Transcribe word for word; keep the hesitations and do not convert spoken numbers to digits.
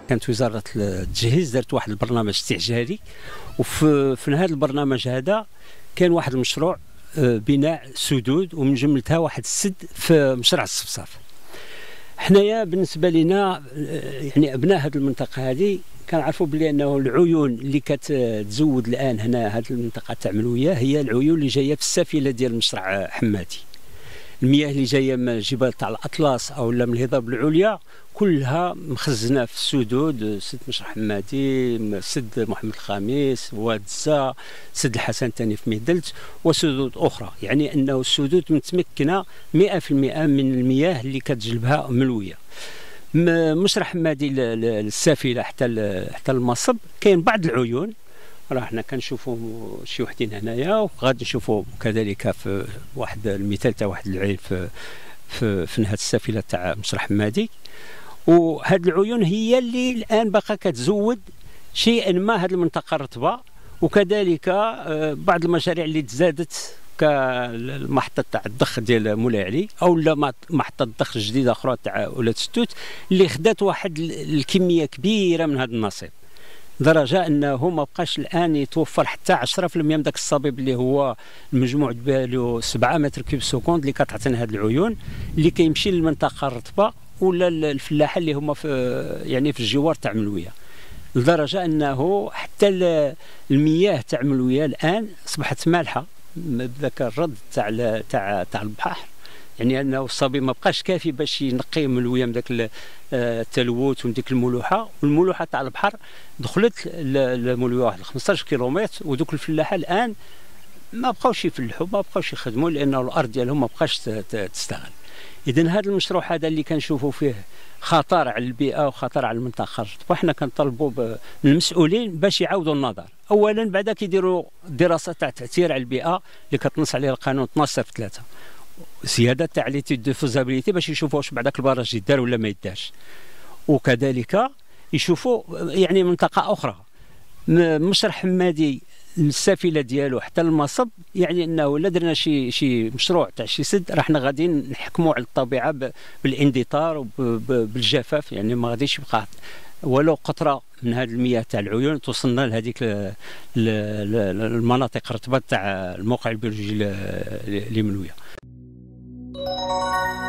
كانت وزاره التجهيز دارت واحد البرنامج استعجالي، وفي في هذا البرنامج هذا كان واحد المشروع بناء سدود ومن جملتها واحد السد في مشرع الصفصاف. حنايا بالنسبه لنا يعني ابناء هذه المنطقه هذه كنعرفوا بلي انه العيون اللي كتزود الان هنا هذه المنطقه تاع ملويه هي العيون اللي جايه في السفينه ديال مشرع حمادي. المياه اللي جايه من الجبال تاع الاطلس او لا من الهضاب العليا كلها مخزنه في السدود، سد مشرع حمادي، سد محمد الخامس، واد الزا، سد الحسن الثاني في مهدلت وسدود اخرى. يعني انه السدود متمكنه مئة في المئة من المياه اللي كتجلبها ملويه. مشرع حمادي للسافله حتى حتى المصب كاين بعض العيون راه حنا كنشوفوا شي وحدين هنايا، وغادي نشوفوا كذلك في واحد المثال تاع واحد العين في في, في نهايه السافله تاع مشرع حمادي. وهاد العيون هي اللي الان باقا كتزود شيئا ما هذه المنطقه الرطبه، وكذلك بعض المشاريع اللي تزادت كالمحطه تاع الضخ ديال مولاي علي او لا محطه الضخ جديده اخرى تاع ولاد ستوت اللي خدات واحد الكميه كبيره من هذا النصيب، لدرجه انه ما بقاش الان يتوفر حتى عشرة في المئة من ذاك الصبيب اللي هو المجموع ديالو سبعة متر كيب سكوند اللي كتعطينا هذه العيون اللي كيمشي للمنطقه الرطبه ولا الفلاحه اللي هما في يعني في الجوار تاع ملويه، لدرجه انه حتى المياه تاع ملويه الان اصبحت مالحه بذاك الرد تاع تاع تاع البحر. يعني انه الصبي ما بقاش كافي باش ينقي ملويه من ذاك التلوث ومن ديك الملوحه، والملوحه تاع البحر دخلت لملويه واحد خمسطاش كيلومتر، ودوك الفلاحه الان ما بقاوش يفلحوا ما بقاوش يخدموا لانه الارض ديالهم ما بقاش تستغل. اذا هذا المشروع هذا اللي كنشوفوا فيه خطر على البيئه وخطر على المنطقه الرطبه، وحنا كنطالبوا من المسؤولين باش يعاودوا النظر. اولا بعدا كيديروا دراسه تاع تاثير على البيئه اللي كتنص عليها القانون اثنا عشر في ثلاثة، زياده تاع ليتيود دو فوزابيليتي باش يشوفوا واش بعداك البراج يدار ولا ما يدارش، وكذلك يشوفوا يعني منطقه اخرى مشرع حمادي السافله ديالو حتى المصب. يعني انه لا درنا شي شي مشروع تاع شي سد راه حنا غادي نحكموا على الطبيعه بالاندثار وبالجفاف، يعني ما غاديش يبقى ولو قطره من هذه المياه تاع العيون توصلنا لهذيك المناطق الرطبه تاع الموقع البيولوجي لمنويه.